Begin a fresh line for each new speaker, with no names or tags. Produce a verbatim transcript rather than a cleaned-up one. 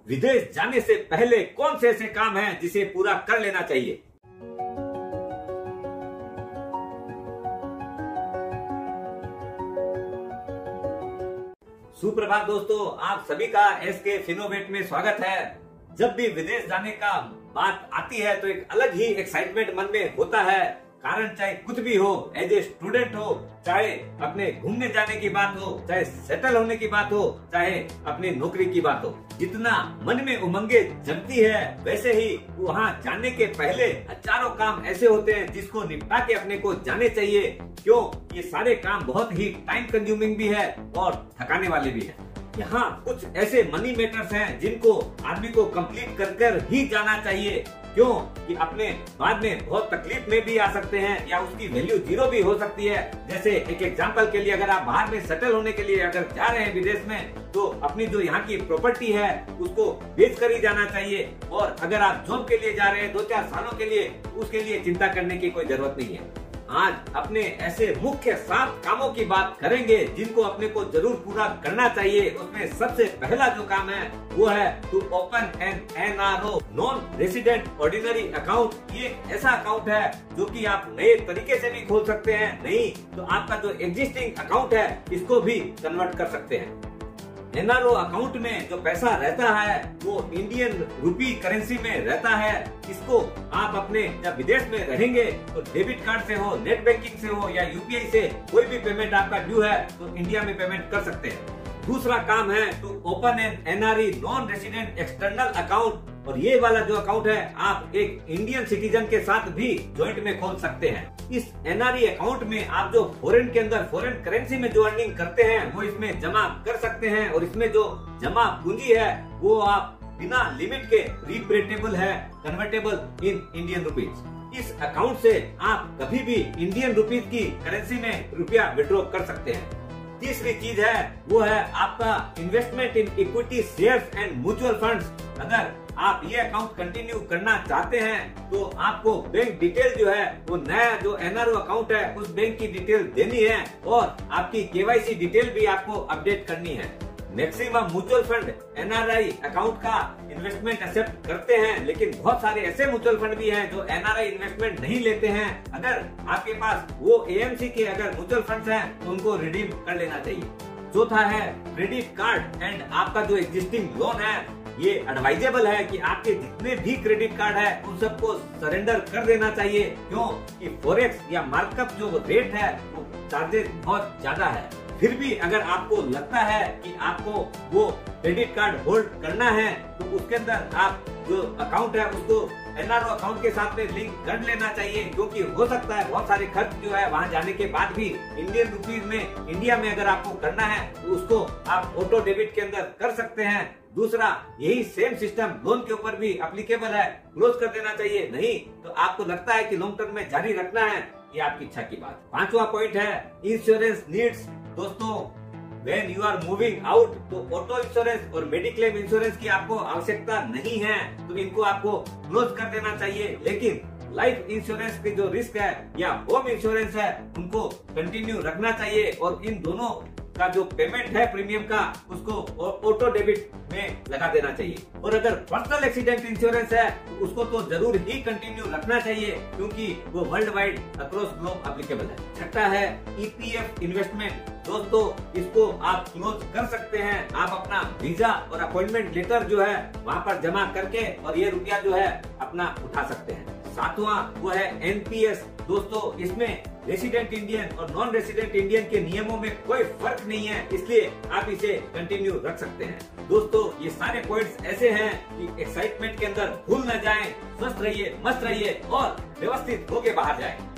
विदेश जाने से पहले कौन से ऐसे काम हैं जिसे पूरा कर लेना चाहिए। सुप्रभात दोस्तों, आप सभी का एस के फिनोवेट में स्वागत है। जब भी विदेश जाने का बात आती है तो एक अलग ही एक्साइटमेंट मन में होता है। कारण चाहे कुछ भी हो, एज ए स्टूडेंट हो, चाहे अपने घूमने जाने की बात हो, चाहे सेटल होने की बात हो, चाहे अपनी नौकरी की बात हो, जितना मन में उमंगे जगती है वैसे ही वहाँ जाने के पहले हजारों काम ऐसे होते हैं जिसको निपटा के अपने को जाने चाहिए। क्यों? ये सारे काम बहुत ही टाइम कंज्यूमिंग भी है और थकाने वाले भी है। यहाँ कुछ ऐसे मनी मैटर्स हैं जिनको आदमी को कंप्लीट कर कर ही जाना चाहिए। क्यों? कि अपने बाद में बहुत तकलीफ में भी आ सकते हैं या उसकी वैल्यू जीरो भी हो सकती है। जैसे एक एग्जांपल के लिए, अगर आप बाहर में सेटल होने के लिए अगर जा रहे हैं विदेश में, तो अपनी जो यहाँ की प्रॉपर्टी है उसको बेच कर ही जाना चाहिए। और अगर आप जॉब के लिए जा रहे हैं दो चार सालों के लिए, उसके लिए चिंता करने की कोई जरूरत नहीं है। आज अपने ऐसे मुख्य सात कामों की बात करेंगे जिनको अपने को जरूर पूरा करना चाहिए। उसमें सबसे पहला जो काम है वो है to open N N R O non resident ordinary account. ये एक ऐसा अकाउंट है जो कि आप नए तरीके से भी खोल सकते हैं, नहीं तो आपका जो एग्जिस्टिंग अकाउंट है इसको भी कन्वर्ट कर सकते हैं। एन आर ओ अकाउंट में जो पैसा रहता है वो इंडियन रुपी करेंसी में रहता है। इसको आप अपने जब विदेश में रहेंगे तो डेबिट कार्ड से हो, नेट बैंकिंग से हो या यू पी आई से कोई भी पेमेंट आपका ड्यू है तो इंडिया में पेमेंट कर सकते हैं। दूसरा काम है to open N N R E non resident external account. और ये वाला जो अकाउंट है आप एक इंडियन सिटीजन के साथ भी ज्वाइंट में खोल सकते हैं। इस एन आर ई अकाउंट में आप जो फॉरेन के अंदर फॉरेन करेंसी में जो अर्निंग करते हैं वो इसमें जमा कर सकते हैं। और इसमें जो जमा पूंजी है वो आप बिना लिमिट के रिपेटेबल है, कन्वर्टेबल इन इंडियन रुपीज। इस अकाउंट से आप कभी भी इंडियन रुपीज की करेंसी में रुपया विड्रॉ कर सकते हैं। तीसरी चीज है वो है आपका investment in equity shares and mutual funds. अगर आप ये अकाउंट कंटिन्यू करना चाहते हैं तो आपको बैंक डिटेल जो है वो नया जो एन आर ओ अकाउंट है उस बैंक की डिटेल देनी है और आपकी के वाई सी डिटेल भी आपको अपडेट करनी है। Maximum mutual fund N R I account का इन्वेस्टमेंट एक्सेप्ट करते हैं, लेकिन बहुत सारे ऐसे म्यूचुअल फंड भी हैं जो एन आर आई इन्वेस्टमेंट नहीं लेते हैं। अगर आपके पास वो ए एम सी के अगर म्यूचुअल फंड्स हैं तो उनको रिडीम कर लेना चाहिए। चौथा है क्रेडिट कार्ड एंड आपका जो एग्जिस्टिंग लोन है। ये एडवाइजेबल है कि आपके जितने भी क्रेडिट कार्ड है उन सबको सरेंडर कर देना चाहिए। क्यों? कि फॉरेक्स या मार्कअप जो रेट है वो चार्जेस बहुत ज्यादा है। फिर भी अगर आपको लगता है कि आपको वो क्रेडिट कार्ड होल्ड करना है तो उसके अंदर आप जो अकाउंट है उसको एन आर ओ अकाउंट के साथ में लिंक कर लेना चाहिए। क्योंकि हो सकता है बहुत सारे खर्च जो है वहाँ जाने के बाद भी इंडियन रुपीज में इंडिया में अगर आपको करना है तो उसको आप ऑटो डेबिट के अंदर कर सकते हैं। दूसरा, यही सेम सिस्टम लोन के ऊपर भी एप्लीकेबल है, क्लोज कर देना चाहिए। नहीं तो आपको लगता है कि लॉन्ग टर्म में जारी रखना है, ये आपकी इच्छा की बात। पांचवा पॉइंट है इंश्योरेंस नीड्स। दोस्तों, when you are moving out तो ऑटो इंश्योरेंस और मेडिक्लेम इंश्योरेंस की आपको आवश्यकता नहीं है, तो इनको आपको क्लोज कर देना चाहिए। लेकिन लाइफ इंश्योरेंस के जो रिस्क है या होम इंश्योरेंस है उनको कंटिन्यू रखना चाहिए। और इन दोनों का जो पेमेंट है प्रीमियम का उसको ऑटो डेबिट में लगा देना चाहिए। और अगर पर्सनल एक्सीडेंट इंश्योरेंस है तो उसको तो जरूर ही कंटिन्यू रखना चाहिए क्योंकि वो world wide across globe applicable है। छठा है ई पी एफ इन्वेस्टमेंट। दोस्तों, इसको आप क्लोज कर सकते हैं। आप अपना वीजा और अपॉइंटमेंट लेटर जो है वहाँ पर जमा करके और ये रुपया जो है अपना उठा सकते हैं। सातवां वो है एन पी एस। दोस्तों, इसमें रेसिडेंट इंडियन और नॉन रेसिडेंट इंडियन के नियमों में कोई फर्क नहीं है, इसलिए आप इसे कंटिन्यू रख सकते हैं। दोस्तों, ये सारे पॉइंट्स ऐसे हैं कि एक्साइटमेंट के अंदर भूल न जाएं। स्वस्थ रहिए, मस्त रहिए और व्यवस्थित होके बाहर जाएं।